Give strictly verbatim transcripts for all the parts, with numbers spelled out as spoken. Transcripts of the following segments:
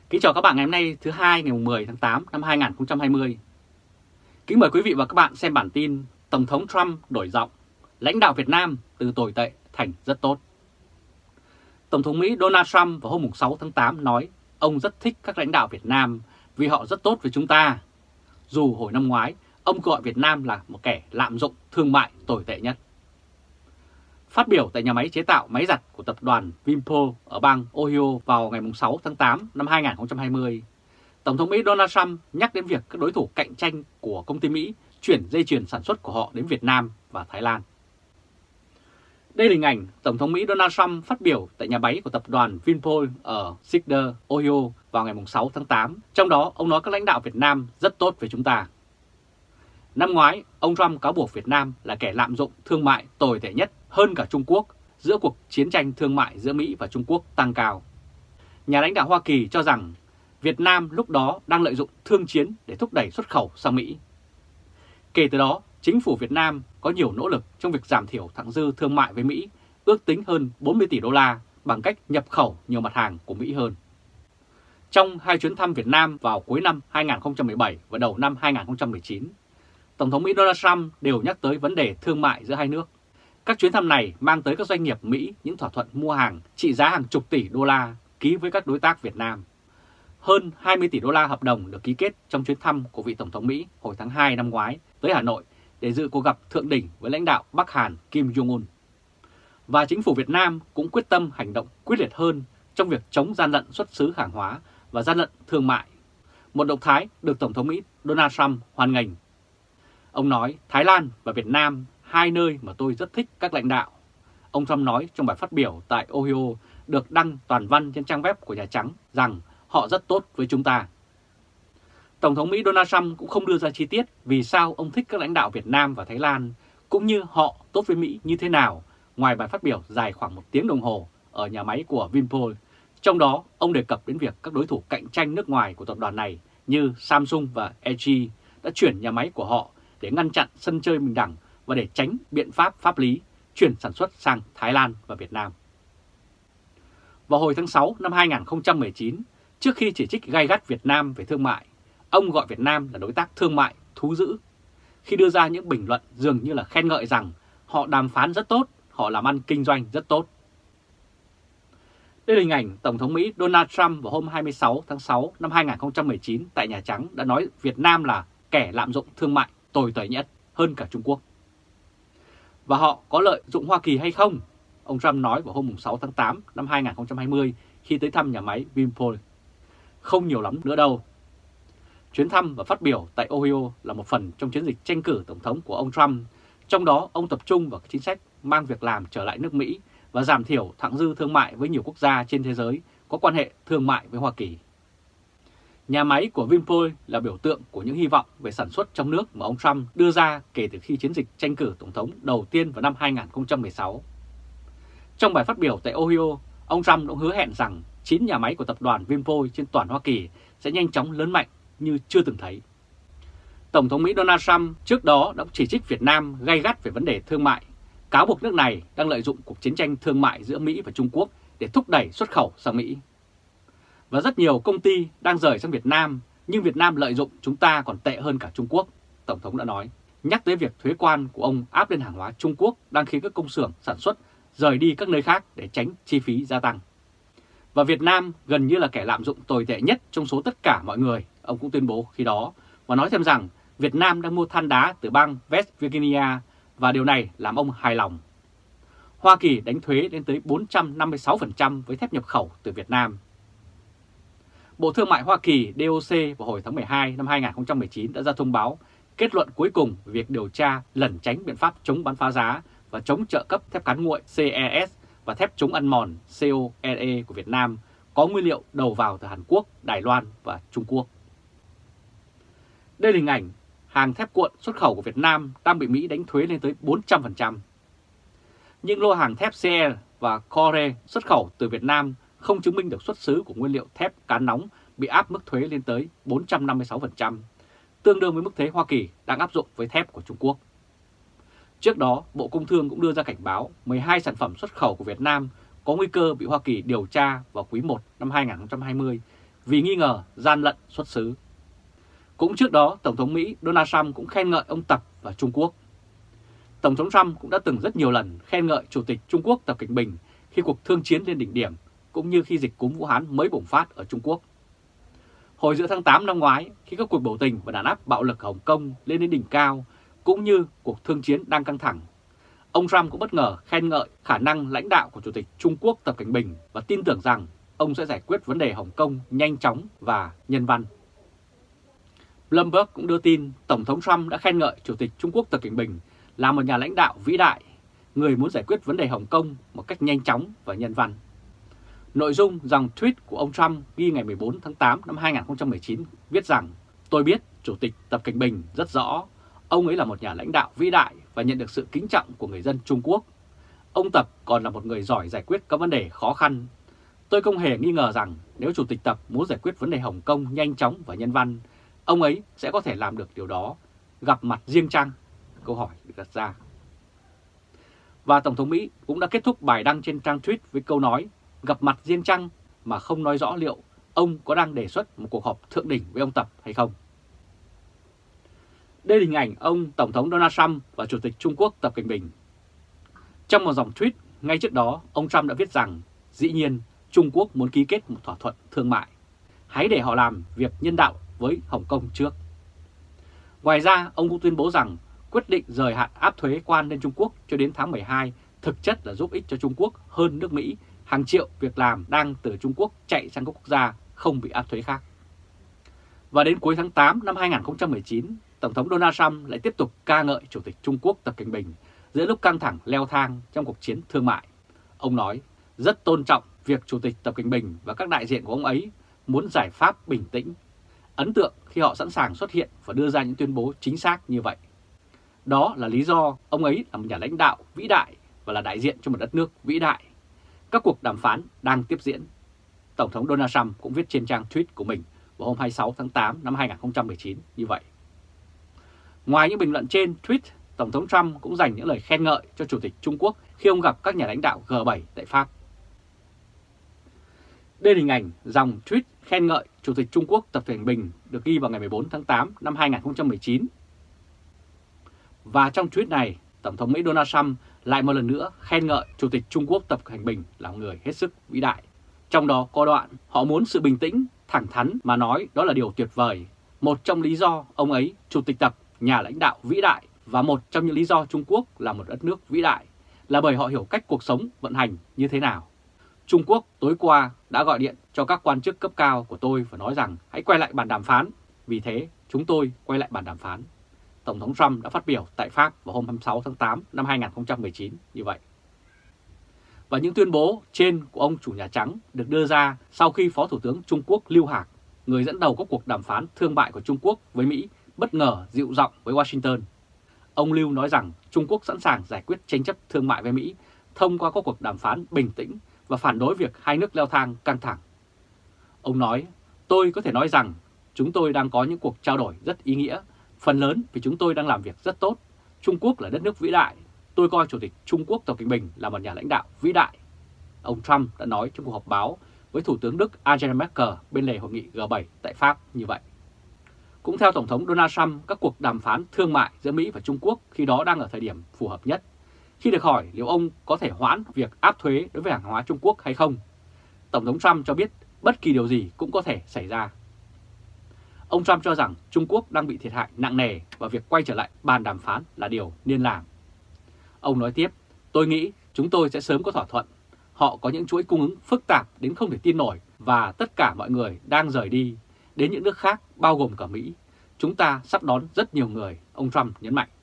Kính chào các bạn ngày hôm nay thứ hai ngày mười tháng tám năm hai nghìn không trăm hai mươi. Kính mời quý vị và các bạn xem bản tin Tổng thống Trump đổi giọng, lãnh đạo Việt Nam từ tồi tệ thành rất tốt. Tổng thống Mỹ Donald Trump vào hôm sáu tháng tám nói ông rất thích các lãnh đạo Việt Nam vì họ rất tốt với chúng ta. Dù hồi năm ngoái ông gọi Việt Nam là một kẻ lạm dụng thương mại tồi tệ nhất. Phát biểu tại nhà máy chế tạo máy giặt của tập đoàn Vinpol ở bang Ohio vào ngày sáu tháng tám năm hai nghìn không trăm hai mươi, Tổng thống Mỹ Donald Trump nhắc đến việc các đối thủ cạnh tranh của công ty Mỹ chuyển dây chuyền sản xuất của họ đến Việt Nam và Thái Lan. Đây là hình ảnh Tổng thống Mỹ Donald Trump phát biểu tại nhà máy của tập đoàn Vinpol ở Cedar, Ohio vào ngày sáu tháng tám. Trong đó, ông nói các lãnh đạo Việt Nam rất tốt với chúng ta. Năm ngoái, ông Trump cáo buộc Việt Nam là kẻ lạm dụng thương mại tồi tệ nhất hơn cả Trung Quốc giữa cuộc chiến tranh thương mại giữa Mỹ và Trung Quốc tăng cao. Nhà lãnh đạo Hoa Kỳ cho rằng Việt Nam lúc đó đang lợi dụng thương chiến để thúc đẩy xuất khẩu sang Mỹ. Kể từ đó, chính phủ Việt Nam có nhiều nỗ lực trong việc giảm thiểu thặng dư thương mại với Mỹ, ước tính hơn bốn mươi tỷ đô la bằng cách nhập khẩu nhiều mặt hàng của Mỹ hơn. Trong hai chuyến thăm Việt Nam vào cuối năm hai nghìn không trăm mười bảy và đầu năm hai nghìn không trăm mười chín, Tổng thống Mỹ Donald Trump đều nhắc tới vấn đề thương mại giữa hai nước. Các chuyến thăm này mang tới các doanh nghiệp Mỹ những thỏa thuận mua hàng trị giá hàng chục tỷ đô la ký với các đối tác Việt Nam. Hơn hai mươi tỷ đô la hợp đồng được ký kết trong chuyến thăm của vị Tổng thống Mỹ hồi tháng hai năm ngoái tới Hà Nội để dự cuộc gặp thượng đỉnh với lãnh đạo Bắc Hàn Kim Jong-un. Và chính phủ Việt Nam cũng quyết tâm hành động quyết liệt hơn trong việc chống gian lận xuất xứ hàng hóa và gian lận thương mại. Một động thái được Tổng thống Mỹ Donald Trump hoan nghênh. Ông nói Thái Lan và Việt Nam, hai nơi mà tôi rất thích các lãnh đạo. Ông Trump nói trong bài phát biểu tại Ohio được đăng toàn văn trên trang web của Nhà Trắng rằng họ rất tốt với chúng ta. Tổng thống Mỹ Donald Trump cũng không đưa ra chi tiết vì sao ông thích các lãnh đạo Việt Nam và Thái Lan, cũng như họ tốt với Mỹ như thế nào, ngoài bài phát biểu dài khoảng một tiếng đồng hồ ở nhà máy của Vinpol. Trong đó, ông đề cập đến việc các đối thủ cạnh tranh nước ngoài của tập đoàn này như Samsung và lờ giê đã chuyển nhà máy của họ để ngăn chặn sân chơi bình đẳng và để tránh biện pháp pháp lý chuyển sản xuất sang Thái Lan và Việt Nam. Vào hồi tháng sáu năm hai nghìn không trăm mười chín, trước khi chỉ trích gay gắt Việt Nam về thương mại, ông gọi Việt Nam là đối tác thương mại thú dữ, khi đưa ra những bình luận dường như là khen ngợi rằng họ đàm phán rất tốt, họ làm ăn kinh doanh rất tốt. Đây là hình ảnh Tổng thống Mỹ Donald Trump vào hôm hai mươi sáu tháng sáu năm hai nghìn không trăm mười chín tại Nhà Trắng đã nói Việt Nam là kẻ lạm dụng thương mại tồi tệ nhất hơn cả Trung Quốc. Và họ có lợi dụng Hoa Kỳ hay không? Ông Trump nói vào hôm sáu tháng tám năm hai nghìn không trăm hai mươi khi tới thăm nhà máy Vinpol. Không nhiều lắm nữa đâu. Chuyến thăm và phát biểu tại Ohio là một phần trong chiến dịch tranh cử tổng thống của ông Trump. Trong đó ông tập trung vào chính sách mang việc làm trở lại nước Mỹ và giảm thiểu thặng dư thương mại với nhiều quốc gia trên thế giới có quan hệ thương mại với Hoa Kỳ. Nhà máy của Vinpol là biểu tượng của những hy vọng về sản xuất trong nước mà ông Trump đưa ra kể từ khi chiến dịch tranh cử tổng thống đầu tiên vào năm hai nghìn không trăm mười sáu. Trong bài phát biểu tại Ohio, ông Trump cũng hứa hẹn rằng chín nhà máy của tập đoàn Vinpol trên toàn Hoa Kỳ sẽ nhanh chóng lớn mạnh như chưa từng thấy. Tổng thống Mỹ Donald Trump trước đó đã chỉ trích Việt Nam gay gắt về vấn đề thương mại, cáo buộc nước này đang lợi dụng cuộc chiến tranh thương mại giữa Mỹ và Trung Quốc để thúc đẩy xuất khẩu sang Mỹ. Và rất nhiều công ty đang rời sang Việt Nam, nhưng Việt Nam lợi dụng chúng ta còn tệ hơn cả Trung Quốc, Tổng thống đã nói, nhắc tới việc thuế quan của ông áp lên hàng hóa Trung Quốc đang khiến các công xưởng sản xuất rời đi các nơi khác để tránh chi phí gia tăng. Và Việt Nam gần như là kẻ lạm dụng tồi tệ nhất trong số tất cả mọi người, ông cũng tuyên bố khi đó, và nói thêm rằng Việt Nam đang mua than đá từ bang West Virginia và điều này làm ông hài lòng. Hoa Kỳ đánh thuế lên tới bốn trăm năm mươi sáu phần trăm với thép nhập khẩu từ Việt Nam. Bộ Thương mại Hoa Kỳ D O C vào hồi tháng mười hai năm hai nghìn không trăm mười chín đã ra thông báo kết luận cuối cùng về việc điều tra lẩn tránh biện pháp chống bán phá giá và chống trợ cấp thép cán nguội C E S và thép chống ăn mòn C O L E của Việt Nam có nguyên liệu đầu vào từ Hàn Quốc, Đài Loan và Trung Quốc. Đây là hình ảnh hàng thép cuộn xuất khẩu của Việt Nam đang bị Mỹ đánh thuế lên tới bốn trăm phần trăm. Những lô hàng thép C E và Core xuất khẩu từ Việt Nam không chứng minh được xuất xứ của nguyên liệu thép cán nóng bị áp mức thuế lên tới bốn trăm năm mươi sáu phần trăm, tương đương với mức thuế Hoa Kỳ đang áp dụng với thép của Trung Quốc. Trước đó, Bộ Công Thương cũng đưa ra cảnh báo mười hai sản phẩm xuất khẩu của Việt Nam có nguy cơ bị Hoa Kỳ điều tra vào quý một năm hai nghìn không trăm hai mươi vì nghi ngờ gian lận xuất xứ. Cũng trước đó, Tổng thống Mỹ Donald Trump cũng khen ngợi ông Tập và Trung Quốc. Tổng thống Trump cũng đã từng rất nhiều lần khen ngợi Chủ tịch Trung Quốc Tập Cận Bình khi cuộc thương chiến lên đỉnh điểm, cũng như khi dịch cúm Vũ Hán mới bùng phát ở Trung Quốc. Hồi giữa tháng tám năm ngoái, khi các cuộc biểu tình và đàn áp bạo lực ở Hồng Kông lên đến đỉnh cao, cũng như cuộc thương chiến đang căng thẳng, ông Trump cũng bất ngờ khen ngợi khả năng lãnh đạo của Chủ tịch Trung Quốc Tập Cận Bình và tin tưởng rằng ông sẽ giải quyết vấn đề Hồng Kông nhanh chóng và nhân văn. Bloomberg cũng đưa tin Tổng thống Trump đã khen ngợi Chủ tịch Trung Quốc Tập Cận Bình là một nhà lãnh đạo vĩ đại, người muốn giải quyết vấn đề Hồng Kông một cách nhanh chóng và nhân văn. Nội dung dòng tweet của ông Trump ghi ngày mười bốn tháng tám năm hai nghìn không trăm mười chín viết rằng: "Tôi biết Chủ tịch Tập Cận Bình rất rõ, ông ấy là một nhà lãnh đạo vĩ đại và nhận được sự kính trọng của người dân Trung Quốc. Ông Tập còn là một người giỏi giải quyết các vấn đề khó khăn. Tôi không hề nghi ngờ rằng nếu Chủ tịch Tập muốn giải quyết vấn đề Hồng Kông nhanh chóng và nhân văn, ông ấy sẽ có thể làm được điều đó. Gặp mặt riêng chăng?" Câu hỏi được đặt ra. Và Tổng thống Mỹ cũng đã kết thúc bài đăng trên trang tweet với câu nói "gặp mặt riêng chăng" mà không nói rõ liệu ông có đang đề xuất một cuộc họp thượng đỉnh với ông Tập hay không. Đây là hình ảnh ông Tổng thống Donald Trump và Chủ tịch Trung Quốc Tập Cận Bình. Trong một dòng tweet ngay trước đó, ông Trump đã viết rằng dĩ nhiên Trung Quốc muốn ký kết một thỏa thuận thương mại. Hãy để họ làm việc nhân đạo với Hồng Kông trước. Ngoài ra, ông cũng tuyên bố rằng quyết định rời hạn áp thuế quan lên Trung Quốc cho đến tháng mười hai thực chất là giúp ích cho Trung Quốc hơn nước Mỹ. Hàng triệu việc làm đang từ Trung Quốc chạy sang các quốc gia không bị áp thuế khác. Và đến cuối tháng tám năm hai nghìn không trăm mười chín, Tổng thống Donald Trump lại tiếp tục ca ngợi Chủ tịch Trung Quốc Tập Cận Bình giữa lúc căng thẳng leo thang trong cuộc chiến thương mại. Ông nói rất tôn trọng việc Chủ tịch Tập Cận Bình và các đại diện của ông ấy muốn giải pháp bình tĩnh. Ấn tượng khi họ sẵn sàng xuất hiện và đưa ra những tuyên bố chính xác như vậy. Đó là lý do ông ấy là một nhà lãnh đạo vĩ đại và là đại diện cho một đất nước vĩ đại. Các cuộc đàm phán đang tiếp diễn. Tổng thống Donald Trump cũng viết trên trang tweet của mình vào hôm hai mươi sáu tháng tám năm hai nghìn không trăm mười chín như vậy. Ngoài những bình luận trên tweet, Tổng thống Trump cũng dành những lời khen ngợi cho Chủ tịch Trung Quốc khi ông gặp các nhà lãnh đạo G bảy tại Pháp. Đây là hình ảnh dòng tweet khen ngợi Chủ tịch Trung Quốc Tập Cận Bình được ghi vào ngày mười bốn tháng tám năm hai nghìn không trăm mười chín. Và trong tweet này, Tổng thống Mỹ Donald Trump lại một lần nữa khen ngợi Chủ tịch Trung Quốc Tập Cận Bình là một người hết sức vĩ đại. Trong đó có đoạn họ muốn sự bình tĩnh, thẳng thắn mà nói đó là điều tuyệt vời. Một trong lý do ông ấy, Chủ tịch Tập, nhà lãnh đạo vĩ đại và một trong những lý do Trung Quốc là một đất nước vĩ đại là bởi họ hiểu cách cuộc sống vận hành như thế nào. Trung Quốc tối qua đã gọi điện cho các quan chức cấp cao của tôi và nói rằng hãy quay lại bàn đàm phán. Vì thế, chúng tôi quay lại bàn đàm phán. Tổng thống Trump đã phát biểu tại Pháp vào hôm hai mươi sáu tháng tám năm hai nghìn không trăm mười chín như vậy. Và những tuyên bố trên của ông chủ Nhà Trắng được đưa ra sau khi Phó Thủ tướng Trung Quốc Lưu Hạc, người dẫn đầu các cuộc đàm phán thương mại của Trung Quốc với Mỹ, bất ngờ dịu giọng với Washington. Ông Lưu nói rằng Trung Quốc sẵn sàng giải quyết tranh chấp thương mại với Mỹ thông qua các cuộc đàm phán bình tĩnh và phản đối việc hai nước leo thang căng thẳng. Ông nói, tôi có thể nói rằng chúng tôi đang có những cuộc trao đổi rất ý nghĩa, phần lớn vì chúng tôi đang làm việc rất tốt. Trung Quốc là đất nước vĩ đại. Tôi coi Chủ tịch Trung Quốc Tập Cận Bình là một nhà lãnh đạo vĩ đại. Ông Trump đã nói trong cuộc họp báo với Thủ tướng Đức Angela Merkel bên lề hội nghị G bảy tại Pháp như vậy. Cũng theo Tổng thống Donald Trump, các cuộc đàm phán thương mại giữa Mỹ và Trung Quốc khi đó đang ở thời điểm phù hợp nhất. Khi được hỏi liệu ông có thể hoãn việc áp thuế đối với hàng hóa Trung Quốc hay không, Tổng thống Trump cho biết bất kỳ điều gì cũng có thể xảy ra. Ông Trump cho rằng Trung Quốc đang bị thiệt hại nặng nề và việc quay trở lại bàn đàm phán là điều nên làm. Ông nói tiếp, tôi nghĩ chúng tôi sẽ sớm có thỏa thuận. Họ có những chuỗi cung ứng phức tạp đến không thể tin nổi và tất cả mọi người đang rời đi đến những nước khác bao gồm cả Mỹ. Chúng ta sắp đón rất nhiều người, ông Trump nhấn mạnh.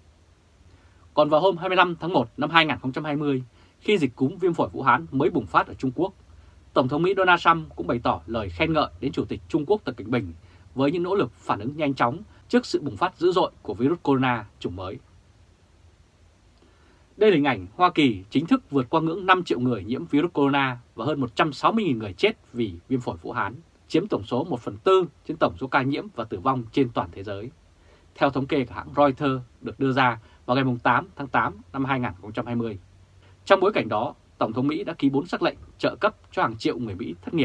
Còn vào hôm hai mươi lăm tháng một năm hai nghìn không trăm hai mươi, khi dịch cúm viêm phổi Vũ Hán mới bùng phát ở Trung Quốc, Tổng thống Mỹ Donald Trump cũng bày tỏ lời khen ngợi đến Chủ tịch Trung Quốc Tập Cận Bình với những nỗ lực phản ứng nhanh chóng trước sự bùng phát dữ dội của virus corona chủng mới. Đây là hình ảnh Hoa Kỳ chính thức vượt qua ngưỡng năm triệu người nhiễm virus corona và hơn một trăm sáu mươi nghìn người chết vì viêm phổi Vũ Hán, chiếm tổng số một phần tư trên tổng số ca nhiễm và tử vong trên toàn thế giới. Theo thống kê của hãng Reuters được đưa ra vào ngày tám tháng tám năm hai nghìn không trăm hai mươi. Trong bối cảnh đó, Tổng thống Mỹ đã ký bốn sắc lệnh trợ cấp cho hàng triệu người Mỹ thất nghiệp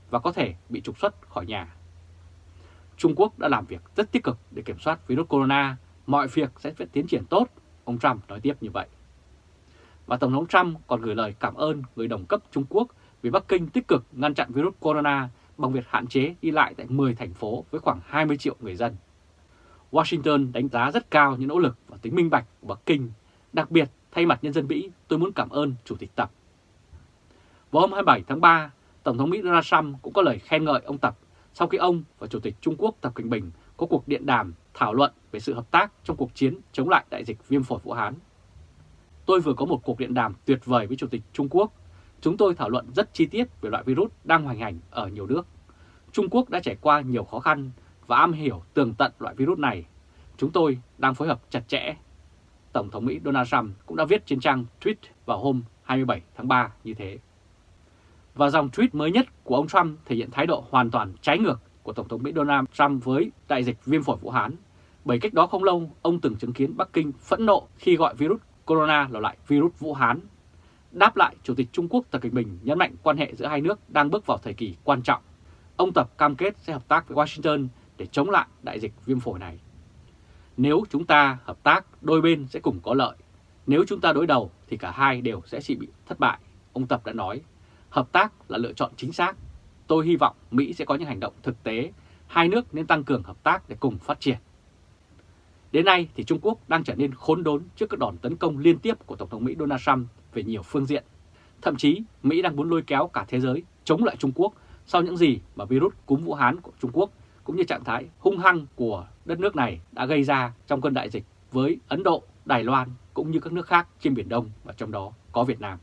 và có thể bị trục xuất khỏi nhà. Trung Quốc đã làm việc rất tích cực để kiểm soát virus corona, mọi việc sẽ tiến triển tốt, ông Trump nói tiếp như vậy. Và Tổng thống Trump còn gửi lời cảm ơn người đồng cấp Trung Quốc vì Bắc Kinh tích cực ngăn chặn virus corona bằng việc hạn chế đi lại tại mười thành phố với khoảng hai mươi triệu người dân. Washington đánh giá rất cao những nỗ lực và tính minh bạch của Bắc Kinh. Đặc biệt, thay mặt nhân dân Mỹ, tôi muốn cảm ơn Chủ tịch Tập. Vào hôm hai mươi bảy tháng ba, Tổng thống Mỹ Donald Trump cũng có lời khen ngợi ông Tập sau khi ông và Chủ tịch Trung Quốc Tập Cận Bình có cuộc điện đàm thảo luận về sự hợp tác trong cuộc chiến chống lại đại dịch viêm phổi Vũ Hán. Tôi vừa có một cuộc điện đàm tuyệt vời với Chủ tịch Trung Quốc. Chúng tôi thảo luận rất chi tiết về loại virus đang hoành hành ở nhiều nước. Trung Quốc đã trải qua nhiều khó khăn và am hiểu tường tận loại virus này. Chúng tôi đang phối hợp chặt chẽ. Tổng thống Mỹ Donald Trump cũng đã viết trên trang tweet vào hôm hai mươi bảy tháng ba như thế. Và dòng tweet mới nhất của ông Trump thể hiện thái độ hoàn toàn trái ngược của Tổng thống Mỹ Donald Trump với đại dịch viêm phổi Vũ Hán. Bởi cách đó không lâu, ông từng chứng kiến Bắc Kinh phẫn nộ khi gọi virus corona là loại virus Vũ Hán. Đáp lại, Chủ tịch Trung Quốc Tập Cận Bình nhấn mạnh quan hệ giữa hai nước đang bước vào thời kỳ quan trọng. Ông Tập cam kết sẽ hợp tác với Washington để chống lại đại dịch viêm phổi này. Nếu chúng ta hợp tác, đôi bên sẽ cùng có lợi. Nếu chúng ta đối đầu thì cả hai đều sẽ chỉ bị thất bại, ông Tập đã nói. Hợp tác là lựa chọn chính xác. Tôi hy vọng Mỹ sẽ có những hành động thực tế. Hai nước nên tăng cường hợp tác để cùng phát triển. Đến nay thì Trung Quốc đang trở nên khốn đốn trước các đòn tấn công liên tiếp của Tổng thống Mỹ Donald Trump về nhiều phương diện. Thậm chí Mỹ đang muốn lôi kéo cả thế giới chống lại Trung Quốc sau những gì mà virus cúm Vũ Hán của Trung Quốc cũng như trạng thái hung hăng của đất nước này đã gây ra trong cơn đại dịch với Ấn Độ, Đài Loan cũng như các nước khác trên Biển Đông và trong đó có Việt Nam.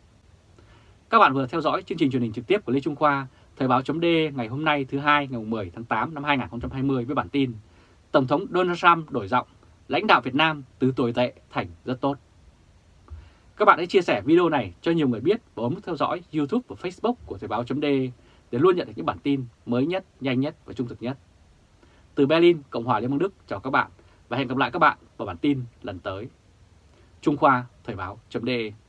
Các bạn vừa theo dõi chương trình truyền hình trực tiếp của Lê Trung Khoa, Thời báo chấm D ngày hôm nay thứ hai ngày mười tháng tám năm hai nghìn không trăm hai mươi với bản tin Tổng thống Donald Trump đổi giọng, lãnh đạo Việt Nam từ tồi tệ thành rất tốt. Các bạn hãy chia sẻ video này cho nhiều người biết và bấm theo dõi YouTube và Facebook của Thời báo chấm D để luôn nhận được những bản tin mới nhất, nhanh nhất và trung thực nhất. Từ Berlin, Cộng hòa Liên bang Đức, chào các bạn và hẹn gặp lại các bạn vào bản tin lần tới. Trung Khoa, Thời báo chấm D.